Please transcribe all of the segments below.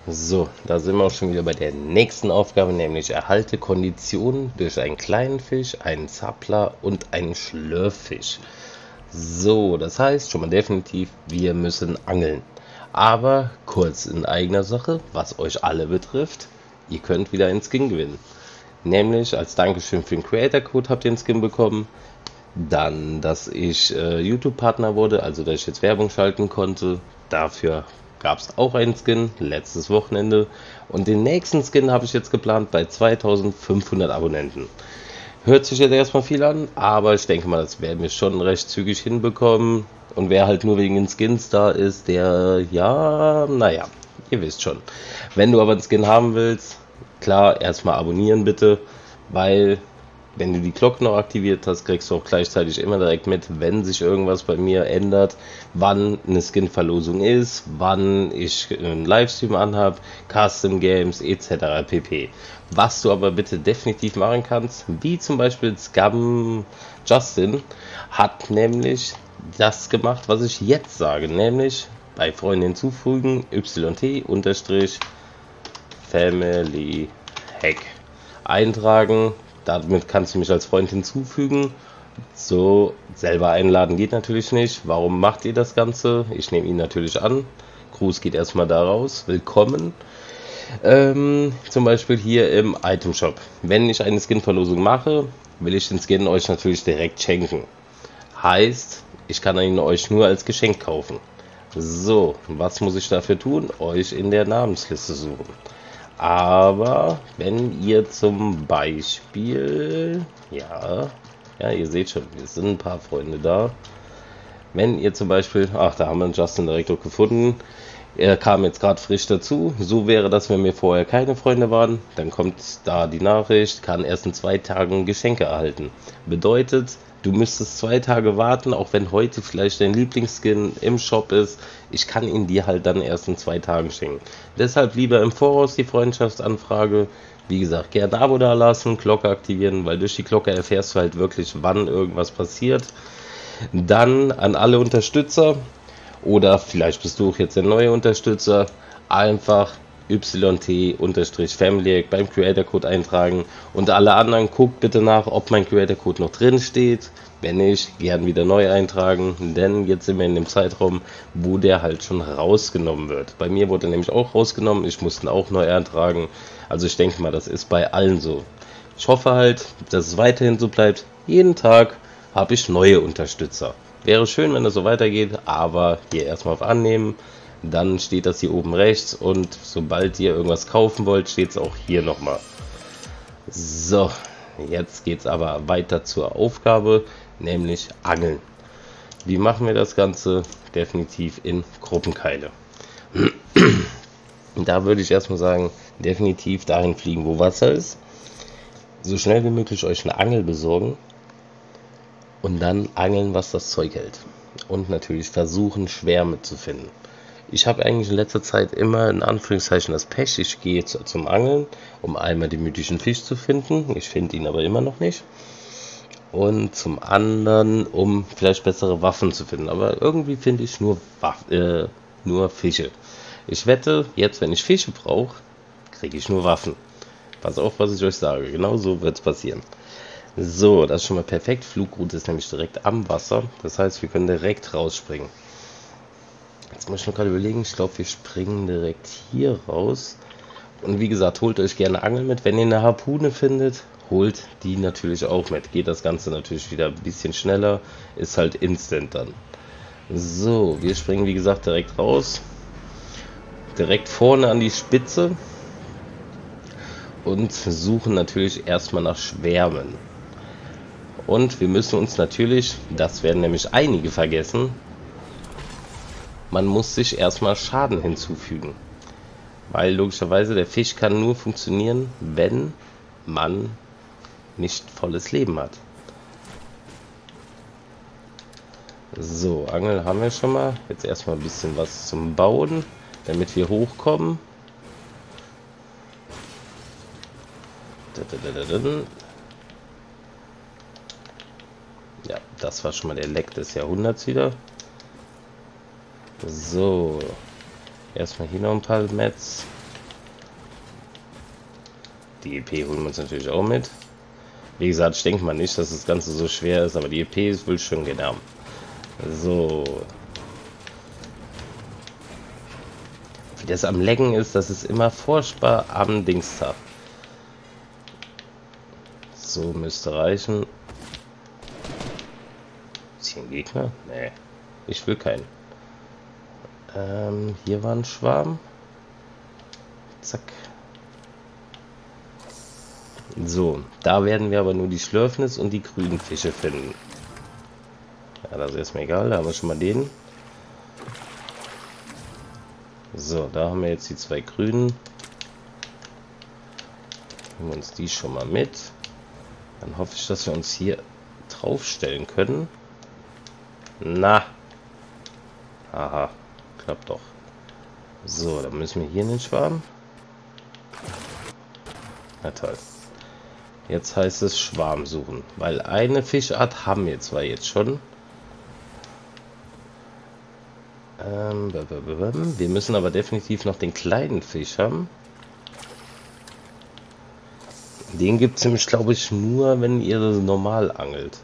So, da sind wir auch schon wieder bei der nächsten Aufgabe, nämlich erhalte Konditionen durch einen kleinen Fisch, einen Zappler und einen Schlürffisch. So, das heißt schon mal definitiv, wir müssen angeln. Aber kurz in eigener Sache, was euch alle betrifft, ihr könnt wieder einen Skin gewinnen. Nämlich als Dankeschön für den Creator Code habt ihr einen Skin bekommen. Dann, dass ich YouTube-Partner wurde, also dass ich jetzt Werbung schalten konnte. Dafür gab es auch einen Skin, letztes Wochenende. Und den nächsten Skin habe ich jetzt geplant bei 2500 Abonnenten. Hört sich jetzt erstmal viel an, aber ich denke mal, das werden wir schon recht zügig hinbekommen. Und wer halt nur wegen den Skins da ist, der, ja, naja, ihr wisst schon. Wenn du aber einen Skin haben willst, klar, erstmal abonnieren bitte, weil wenn du die Glocke noch aktiviert hast, kriegst du auch gleichzeitig immer direkt mit, wenn sich irgendwas bei mir ändert, wann eine Skin-Verlosung ist, wann ich einen Livestream anhab, Custom Games etc. pp. Was du aber bitte definitiv machen kannst, wie zum Beispiel Scam Justin, hat nämlich das gemacht, was ich jetzt sage, nämlich bei Freunden hinzufügen, YT_Family Hack eintragen. Damit kannst du mich als Freund hinzufügen. So, selber einladen geht natürlich nicht. Warum macht ihr das Ganze? Ich nehme ihn natürlich an. Gruß geht erstmal da raus. Willkommen. Zum Beispiel hier im Item Shop. Wenn ich eine Skin-Verlosung mache, will ich den Skin euch natürlich direkt schenken. Heißt, ich kann ihn euch nur als Geschenk kaufen. So, was muss ich dafür tun? Euch in der Namensliste suchen. Aber wenn ihr zum Beispiel, ja, ihr seht schon, wir sind ein paar Freunde da. Wenn ihr zum Beispiel, ach, da haben wir Justin direkt auch gefunden. Er kam jetzt gerade frisch dazu. So wäre das, wenn wir vorher keine Freunde waren. Dann kommt da die Nachricht, kann erst in 2 Tagen Geschenke erhalten. Bedeutet, du müsstest 2 Tage warten, auch wenn heute vielleicht dein Lieblingsskin im Shop ist. Ich kann ihn dir halt dann erst in 2 Tagen schenken. Deshalb lieber im Voraus die Freundschaftsanfrage. Wie gesagt, gerne ein Abo da lassen, Glocke aktivieren, weil durch die Glocke erfährst du halt wirklich, wann irgendwas passiert. Dann an alle Unterstützer, oder vielleicht bist du auch jetzt der neue Unterstützer, einfach YT_Family beim Creator Code eintragen und alle anderen guckt bitte nach, ob mein Creator Code noch drin steht. Wenn nicht, gern wieder neu eintragen, denn jetzt sind wir in dem Zeitraum, wo der halt schon rausgenommen wird. Bei mir wurde er nämlich auch rausgenommen, ich musste ihn auch neu eintragen. Also ich denke mal, das ist bei allen so. Ich hoffe halt, dass es weiterhin so bleibt. Jeden Tag habe ich neue Unterstützer. Wäre schön, wenn das so weitergeht, aber hier erstmal auf Annehmen. Dann steht das hier oben rechts und sobald ihr irgendwas kaufen wollt, steht es auch hier nochmal. So, jetzt geht es aber weiter zur Aufgabe, nämlich Angeln. Wie machen wir das Ganze? Definitiv in Gruppenkeile. Da würde ich erstmal sagen, definitiv dahin fliegen, wo Wasser ist. So schnell wie möglich euch eine Angel besorgen. Und dann angeln, was das Zeug hält. Und natürlich versuchen, Schwärme zu finden. Ich habe eigentlich in letzter Zeit immer in Anführungszeichen das Pech. Ich gehe jetzt zum Angeln, um einmal den mythischen Fisch zu finden. Ich finde ihn aber immer noch nicht. Und zum anderen, um vielleicht bessere Waffen zu finden. Aber irgendwie finde ich nur Fische. Ich wette, jetzt wenn ich Fische brauche, kriege ich nur Waffen. Pass auf, was ich euch sage. Genau so wird es passieren. So, das ist schon mal perfekt. Flugroute ist nämlich direkt am Wasser. Das heißt, wir können direkt rausspringen. Jetzt muss ich noch gerade überlegen. Ich glaube, wir springen direkt hier raus. Und wie gesagt, holt euch gerne Angel mit. Wenn ihr eine Harpune findet, holt die natürlich auch mit. Geht das Ganze natürlich wieder ein bisschen schneller. Ist halt instant dann. So, wir springen wie gesagt direkt raus. Direkt vorne an die Spitze. Und suchen natürlich erstmal nach Schwärmen. Und wir müssen uns natürlich, das werden nämlich einige vergessen, man muss sich erstmal Schaden hinzufügen. Weil logischerweise der Fisch kann nur funktionieren, wenn man nicht volles Leben hat. So, Angel haben wir schon mal. Jetzt erstmal ein bisschen was zum Bauen, damit wir hochkommen. Ja, das war schon mal der Leck des Jahrhunderts wieder. So, erstmal hier noch ein paar Mets. Die EP holen wir uns natürlich auch mit. Wie gesagt, ich denke mal nicht, dass das Ganze so schwer ist, aber die EP ist wohl schon genau. So. Wie das am Lecken ist, das ist immer furchtbar am Dingstag. So, müsste reichen. Ist hier ein Gegner? Nee, ich will keinen. Hier war ein Schwarm. Zack. So, da werden wir aber nur die Schlürfnis und die grünen Fische finden. Ja, das ist erstmal egal, da haben wir schon mal den. So, da haben wir jetzt die zwei grünen. Nehmen wir uns die schon mal mit. Dann hoffe ich, dass wir uns hier draufstellen können. Na. Aha, klappt doch. So, dann müssen wir hier in den Schwarm. Na toll. Jetzt heißt es Schwarm suchen, weil eine Fischart haben wir zwar jetzt schon. Wir müssen aber definitiv noch den kleinen Fisch haben. Den gibt es nämlich, glaube ich, nur, wenn ihr normal angelt.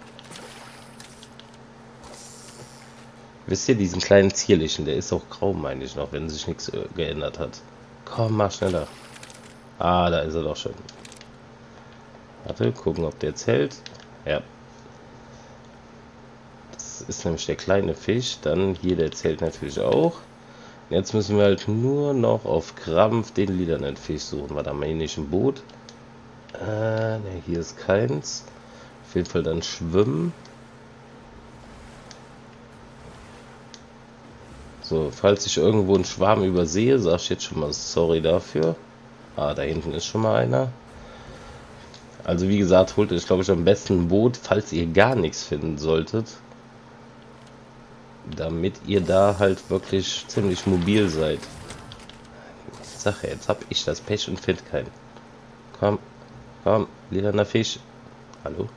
Wisst ihr, diesen kleinen zierlichen, der ist auch grau, meine ich noch, wenn sich nichts geändert hat. Komm, mach schneller. Ah, da ist er doch schon. Warte, gucken, ob der zählt. Ja. Das ist nämlich der kleine Fisch. Dann hier, der zählt natürlich auch. Und jetzt müssen wir halt nur noch auf Krampf den lilanen Fisch suchen. Warte, haben wir hier nicht ein Boot? Ne, hier ist keins. Auf jeden Fall dann schwimmen. So, falls ich irgendwo einen Schwarm übersehe, sage ich jetzt schon mal sorry dafür. Ah, da hinten ist schon mal einer. Also wie gesagt, holt euch, glaube ich, am besten ein Boot, falls ihr gar nichts finden solltet. Damit ihr da halt wirklich ziemlich mobil seid. Ich sag ja, jetzt habe ich das Pech und finde keinen. Komm, komm, lilaner Fisch. Hallo?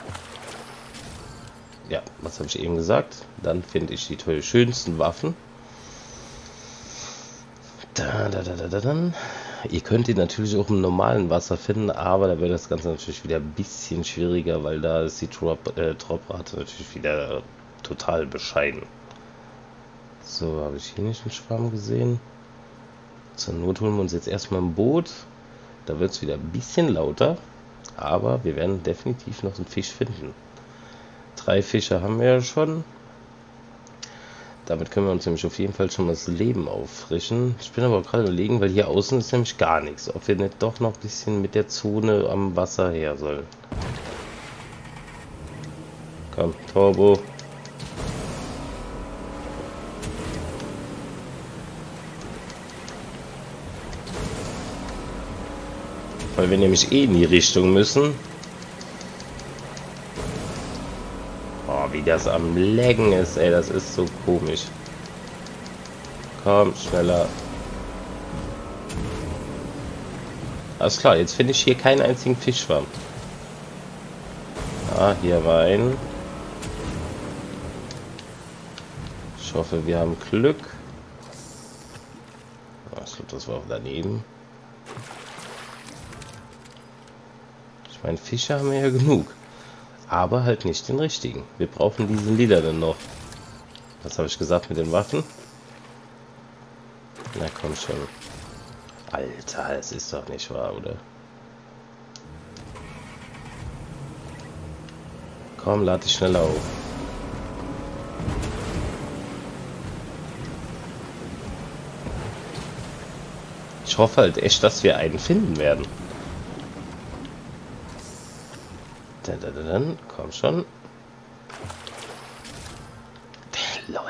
Ja, was habe ich eben gesagt? Dann finde ich die schönsten Waffen. Dann. Ihr könnt ihn natürlich auch im normalen Wasser finden, aber da wird das Ganze natürlich wieder ein bisschen schwieriger, weil da ist die Droprate natürlich wieder total bescheiden. So, habe ich hier nicht einen Schwarm gesehen. Zur Not holen wir uns jetzt erstmal ein Boot. Da wird es wieder ein bisschen lauter, aber wir werden definitiv noch einen Fisch finden. 3 Fische haben wir ja schon. Damit können wir uns nämlich auf jeden Fall schon das Leben auffrischen. Ich bin aber gerade überlegen, weil hier außen ist nämlich gar nichts. Ob wir nicht doch noch ein bisschen mit der Zone am Wasser her sollen. Komm, Turbo. Weil wir nämlich eh in die Richtung müssen. Oh, wie das am Laggen ist, ey, das ist so komisch. Komm, schneller. Alles klar, jetzt finde ich hier keinen einzigen Fischschwarm. Ah, hier war ein. Ich hoffe, wir haben Glück. Ich glaube, das war auch daneben. Ich meine, Fische haben wir ja genug. Aber halt nicht den richtigen. Wir brauchen diesen lilanen noch. Was habe ich gesagt mit den Waffen? Na komm schon. Alter, es ist doch nicht wahr, oder? Komm, lad dich schneller auf. Ich hoffe halt echt, dass wir einen finden werden. Dann, komm schon. Lol.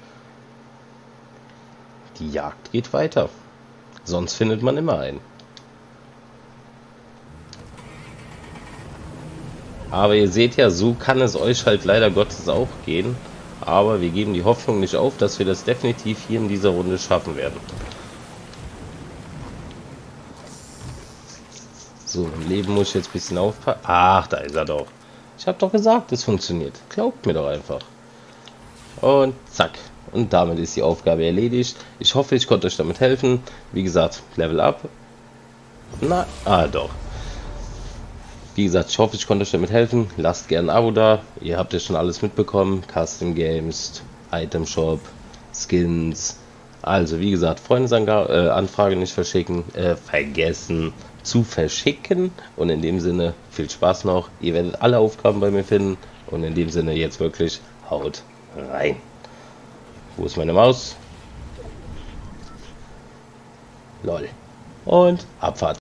Die Jagd geht weiter. Sonst findet man immer einen. Aber ihr seht ja, so kann es euch halt leider Gottes auch gehen. Aber wir geben die Hoffnung nicht auf, dass wir das definitiv hier in dieser Runde schaffen werden. So, im Leben muss ich jetzt ein bisschen aufpassen. Ach, da ist er doch. Ich habe doch gesagt, es funktioniert. Glaubt mir doch einfach. Und zack. Und damit ist die Aufgabe erledigt. Ich hoffe, ich konnte euch damit helfen. Wie gesagt, Level Up. Na, doch. Wie gesagt, ich hoffe, ich konnte euch damit helfen. Lasst gerne ein Abo da. Ihr habt ja schon alles mitbekommen. Custom Games, Item Shop, Skins. Also, wie gesagt, Freundesanfrage nicht vergessen zu verschicken. Und in dem Sinne, viel Spaß noch. Ihr werdet alle Aufgaben bei mir finden. Und in dem Sinne, jetzt wirklich, haut rein. Wo ist meine Maus? Lol. Und Abfahrt.